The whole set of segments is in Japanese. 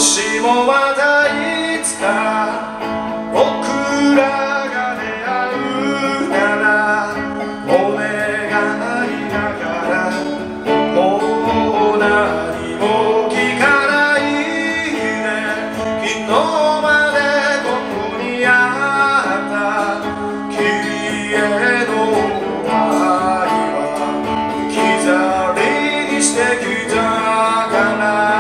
しもまたいつか僕らが出会うならお願いだからもう何も聞かないで昨日までここにあった君への愛は置き去りにしてきたから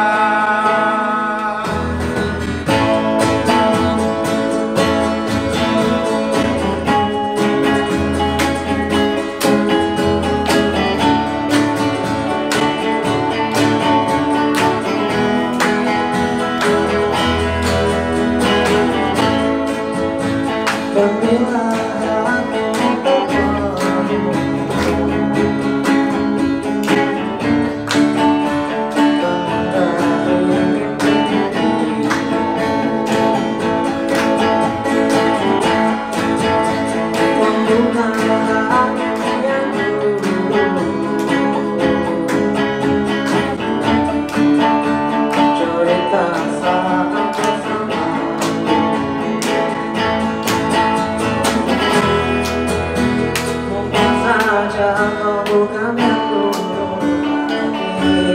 bukan yang dulu lagi.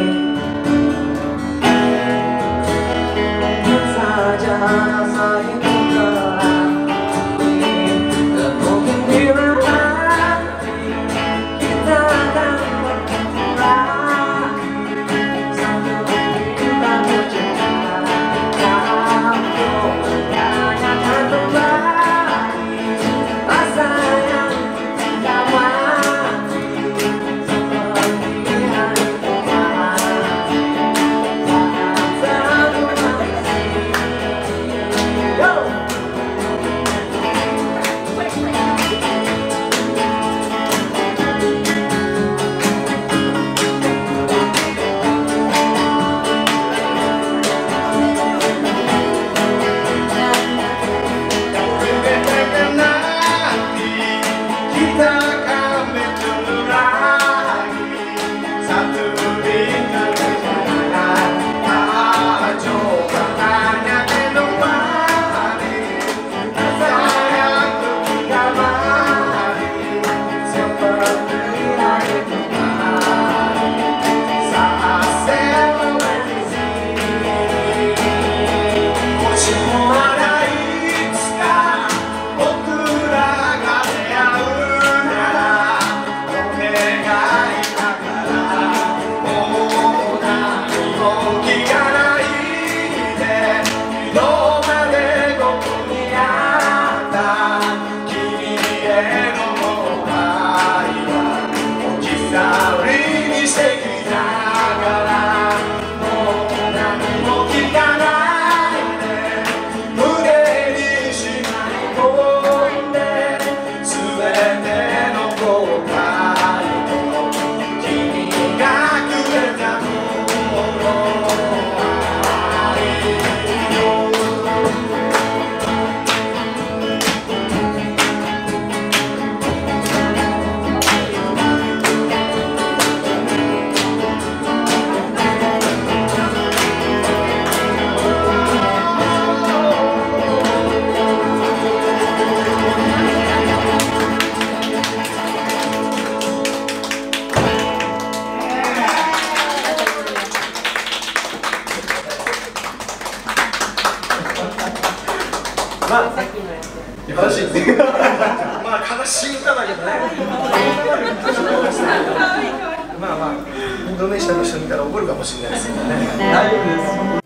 Mungkin saja rasa itu terlatih, dan mungkin bila nanti kita akan bertemu lagi. Sambil kita bercinta, aku menanyakan kembali rasa yang tidak mati. まあ、さっきのやつ悲しいまあ悲しい歌だけどねまあまあインドネシアの人見たら怒るかもしれないですけどね。大丈夫です。